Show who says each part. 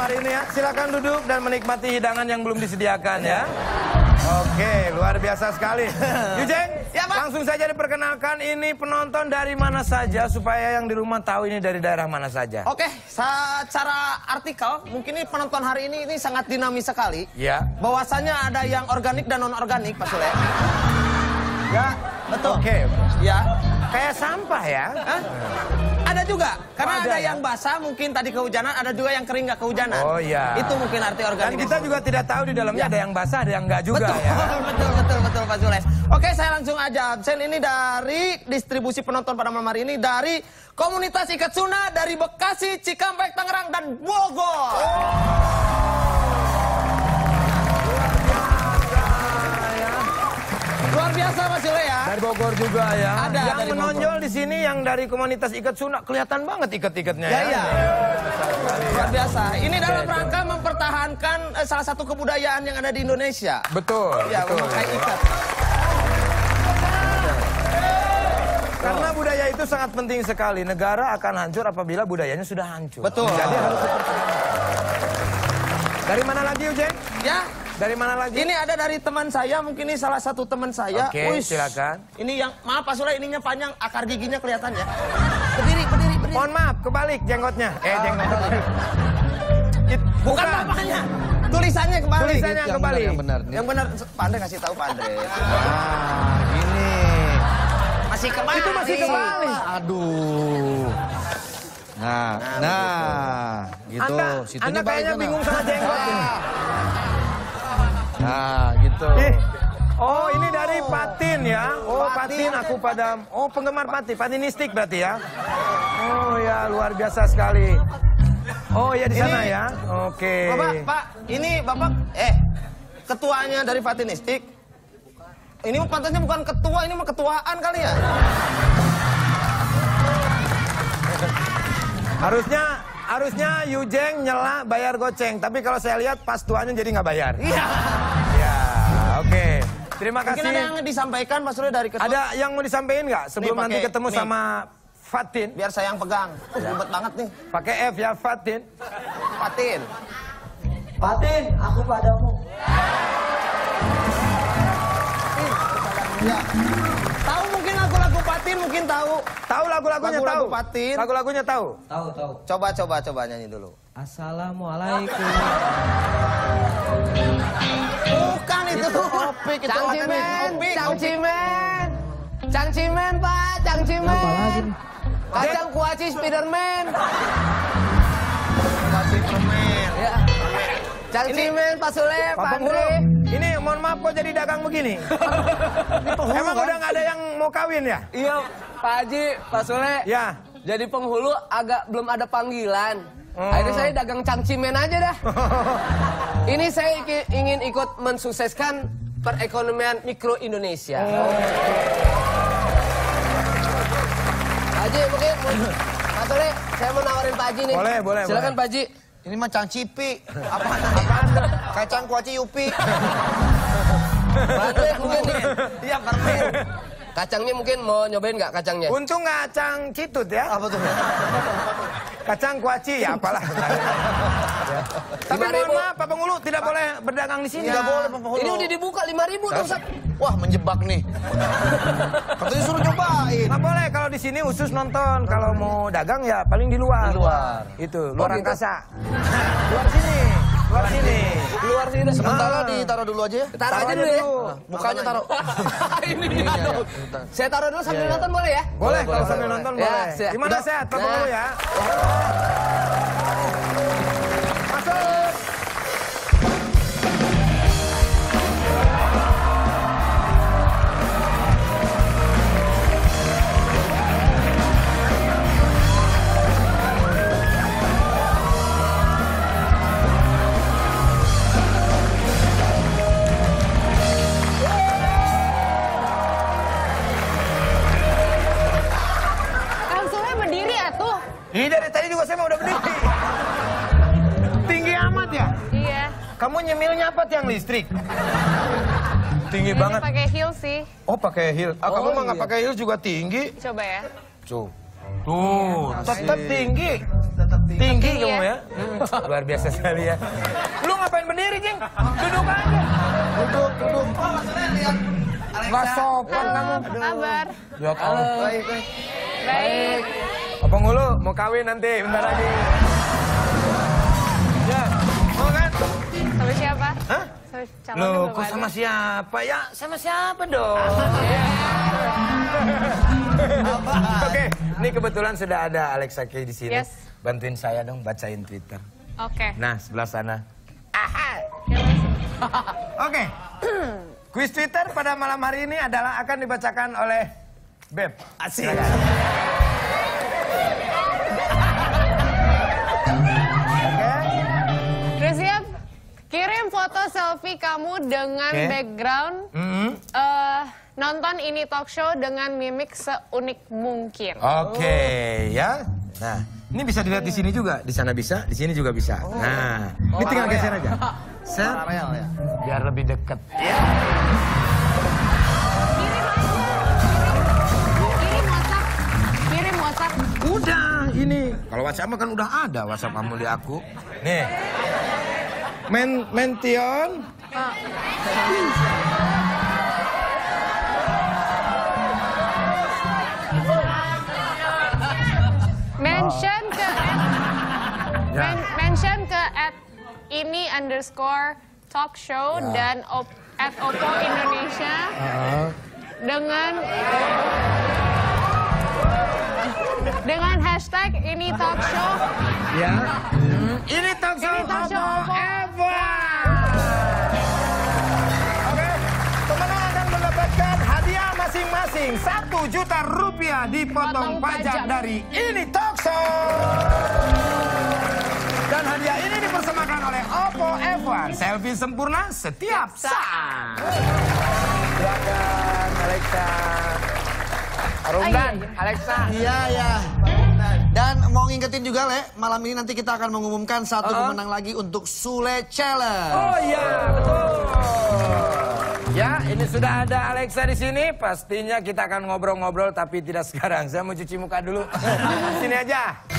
Speaker 1: hari ini ya. Silakan duduk dan menikmati hidangan yang belum disediakan ya. Oke, luar biasa sekali. Yujeng,
Speaker 2: ya, Pak.
Speaker 1: langsung saja diperkenalkan ini penonton dari mana saja supaya yang di rumah tahu ini dari daerah mana saja.
Speaker 2: Oke, secara artikel mungkin ini penonton hari ini sangat dinamis sekali.
Speaker 1: Ya.
Speaker 2: Bahwasanya ada yang organik dan non organik, Pak Sule. Ya, betul.
Speaker 1: Oke.
Speaker 2: Ya.
Speaker 1: Kayak sampah ya.
Speaker 2: Hah? Ada juga, karena
Speaker 1: ada
Speaker 2: ada
Speaker 1: ya?
Speaker 2: yang basah mungkin tadi kehujanan, ada juga yang kering nggak kehujanan.
Speaker 1: Oh iya.
Speaker 2: Itu mungkin arti
Speaker 1: Dan
Speaker 2: organik.
Speaker 1: kita juga tidak tahu di dalamnya ada yang basah, ada yang enggak juga
Speaker 2: betul,
Speaker 1: ya.
Speaker 2: betul Pak Sules. Oke, saya langsung aja absen ini dari distribusi penonton pada malam hari ini dari komunitas Ikat Suna dari Bekasi, Cikampek, Tangerang dan Bogor. Luar biasa Pak Sule ya.
Speaker 1: Dari Bogor juga ya.
Speaker 2: Ada
Speaker 1: yang
Speaker 2: dari
Speaker 1: menonjol di sini yang dari komunitas Ikat Suna kelihatan banget ikat-ikatnya ya.
Speaker 2: Ya. Luar biasa. Ini dalam rangka mempertahankan salah satu kebudayaan yang ada di Indonesia.
Speaker 1: Betul.
Speaker 2: Ya,
Speaker 1: betul.
Speaker 2: memakai ikat.
Speaker 1: Karena budaya itu sangat penting sekali. Negara akan hancur apabila budayanya sudah hancur.
Speaker 2: Betul.
Speaker 1: Jadi harus dipertahankan. Dari mana lagi, Ujeng?
Speaker 2: Ya.
Speaker 1: Dari mana lagi?
Speaker 2: Ini ada dari teman saya, mungkin ini salah satu teman saya.
Speaker 1: Oke,
Speaker 2: Uish.
Speaker 1: silakan.
Speaker 2: Ini yang, maaf Pak Sule, ininya panjang, akar giginya kelihatan ya. Berdiri.
Speaker 1: Mohon maaf, kebalik jenggotnya. Jenggotnya.
Speaker 2: Bukan bapaknya. Tulisannya kebalik.
Speaker 1: Tulisannya yang kebalik.
Speaker 2: Yang benar, Pak Andre kasih tahu Pak Andre.
Speaker 1: Ini.
Speaker 2: Masih kebalik.
Speaker 1: Itu masih kebalik.
Speaker 3: Aduh. Nah, gitu.
Speaker 1: Anda kayaknya bingung sama jenggot ini.
Speaker 3: Nah, gitu.
Speaker 1: Oh, ini dari Patin ya. Oh, Patin aku pada. Oh, penggemar Patinistik berarti ya. Oh ya, luar biasa sekali. Oh ya di sana ya. Oke.
Speaker 2: Pak, ini Bapak, ketuanya dari Patinistik. Ini pantasnya bukan ketua, ini mah ketuaan kali ya.
Speaker 1: Harusnya Yujeng nyela bayar goceng, tapi kalau saya lihat pas tuanya jadi nggak bayar.
Speaker 2: Iya.
Speaker 1: Ya, oke. Terima kasih.
Speaker 2: Mungkin ada yang disampaikan Mas Sule dari ketua.
Speaker 1: Ada yang mau disampaikan nggak sebelum nanti ketemu sama Fatin?
Speaker 2: Biar saya yang pegang. Ribet banget nih.
Speaker 1: Pakai F ya, Fatin.
Speaker 2: Fatin.
Speaker 4: Fatin, aku padamu.
Speaker 2: Ya. Tahu mungkin lagu-lagu Fatin, mungkin tahu.
Speaker 1: Tahu lagu-lagunya tahu.
Speaker 2: Lagu Fatin.
Speaker 1: Lagu-lagunya tahu.
Speaker 4: Tahu.
Speaker 2: Coba nyanyi dulu.
Speaker 4: Assalamualaikum.
Speaker 2: Bukan itu Opik itu.
Speaker 5: Cangcimen Pak, Cangcimen. Kacang kuaci Spiderman.
Speaker 2: Kuaci permen.
Speaker 5: Ya. Cangcimen Pak Sule, Pak
Speaker 1: Penghulu,
Speaker 5: Andre.
Speaker 1: ini mohon maaf kok jadi dagang begini. Emang udah nggak ada yang mau kawin ya?
Speaker 5: Iya, Pak Haji, Pak Sule.
Speaker 1: Ya.
Speaker 5: Jadi penghulu agak belum ada panggilan. Akhirnya saya dagang cangcimen aja dah. Ini saya ingin ikut mensukseskan perekonomian mikro Indonesia. Pak Haji mungkin, Pak Sule, saya mau nawarin Pak Haji nih.
Speaker 1: Boleh.
Speaker 5: Silakan Pak Haji.
Speaker 3: Ini mah cangcipi.
Speaker 2: Apaan?
Speaker 3: Kacang kuaci yupi.
Speaker 5: Pak Andre mungkin nih.
Speaker 2: Iya, permen.
Speaker 5: Kacangnya mungkin mau nyobain nggak kacangnya?
Speaker 1: Untung nggak kacang citut ya.
Speaker 2: Apa tuh?
Speaker 1: Kacang kuaci ya apalah. Ya. Tapi mohon maaf Pak Penghulu tidak boleh berdagang di sini.
Speaker 3: Nggak boleh, Pak Penghulu.
Speaker 5: Ini udah dibuka 5.000 tuh, Ustaz.
Speaker 3: Wah, menjebak nih. Katanya suruh cobain.
Speaker 1: Nggak boleh kalau di sini khusus nonton. Kalau mau dagang ya paling di luar.
Speaker 3: Di luar.
Speaker 1: Itu, luar
Speaker 5: gitu.
Speaker 1: angkasa. Luar sini.
Speaker 5: Luar sini.
Speaker 3: Sementara ditaruh dulu aja ya.
Speaker 5: Taruh aja dulu ya.
Speaker 3: Mukanya taruh.
Speaker 5: Ini dia. Saya taruh dulu sambil nonton boleh ya?
Speaker 1: Boleh kalau sambil nonton
Speaker 5: Ya,
Speaker 1: boleh.
Speaker 5: siap.
Speaker 1: Gimana
Speaker 5: Udah.
Speaker 1: sehat Pak
Speaker 5: Nah.
Speaker 1: Penghulu ya? Masuk.
Speaker 6: Kang Sule berdiri atuh.
Speaker 1: Ini dari tadi juga saya mau udah berdiri. Tinggi amat ya?
Speaker 6: Iya.
Speaker 1: Kamu nyemilnya apa tiang listrik? Tinggi
Speaker 6: Ini
Speaker 1: banget.
Speaker 6: pakai heels sih.
Speaker 1: Oh pakai heels. Kamu mah nggak pakai heels juga tinggi.
Speaker 6: Coba ya.
Speaker 1: Tuh, tetap tinggi. Tinggi
Speaker 6: Tinggi
Speaker 1: kamu
Speaker 6: ya?
Speaker 1: ya. Luar biasa sekali ya. Lu ngapain berdiri, Cing? Duduk aja. Duduk. Nggak sopan kamu.
Speaker 6: Kabar?
Speaker 1: Ya Allah.
Speaker 6: Baik.
Speaker 1: Apa ngulu? Mau kawin nanti, bentar lagi. Ya, mau kan?
Speaker 6: Sama siapa?
Speaker 1: Hah?
Speaker 6: Sama calonnya
Speaker 1: Loh,
Speaker 6: belum
Speaker 1: kok
Speaker 6: ada.
Speaker 1: sama siapa? Ya, sama siapa dong? Oke, ini kebetulan sudah ada Alexa Kay di sini.
Speaker 6: Yes.
Speaker 1: Bantuin saya dong bacain Twitter.
Speaker 6: Oke.
Speaker 1: Nah, sebelah sana.
Speaker 6: Ya, Mas.
Speaker 1: Oke. Kuis Twitter pada malam hari ini adalah akan dibacakan oleh Beb.
Speaker 2: Asik.
Speaker 6: Udah siap? Kirim foto selfie kamu dengan
Speaker 1: Oke.
Speaker 6: background
Speaker 1: Mm-hmm.
Speaker 6: nonton ini talk show dengan mimik seunik mungkin.
Speaker 1: Oke, ya. Nah, ini bisa dilihat di sini juga, di sana bisa, di sini juga bisa. Nah, ini tinggal geser aja. Set,
Speaker 2: Real ya.
Speaker 1: biar lebih deket.
Speaker 6: Kirim WhatsApp.
Speaker 1: Udah, ini. Kalau WhatsApp mah kan udah ada WhatsApp kamu di aku. Nih. Mention.
Speaker 6: Mention ke
Speaker 1: Ya.
Speaker 6: mention ke @ini_talkshow dan @oppo Indonesia dengan hashtag ini talk show.
Speaker 1: Ya. Ini talk show
Speaker 6: Ini talk show
Speaker 1: Oppo
Speaker 6: Oppo.
Speaker 1: Oke, pemenang akan mendapatkan hadiah masing-masing 1 juta rupiah dipotong
Speaker 6: Potong
Speaker 1: pajak
Speaker 6: pajak.
Speaker 1: dari ini talk show. Dan hadiah ini dipersembahkan oleh Oppo F1. Selfie sempurna setiap saat. Silakan Alexa.
Speaker 5: Rumdan, Alexa.
Speaker 3: Iya, ya. Dan mau ngingetin juga, Le, malam ini nanti kita akan mengumumkan satu pemenang lagi untuk Sule Challenge.
Speaker 1: Oh iya, betul. Ya, ini sudah ada Alexa di sini. Pastinya kita akan ngobrol-ngobrol, tapi tidak sekarang. Saya mau cuci muka dulu. Sini aja.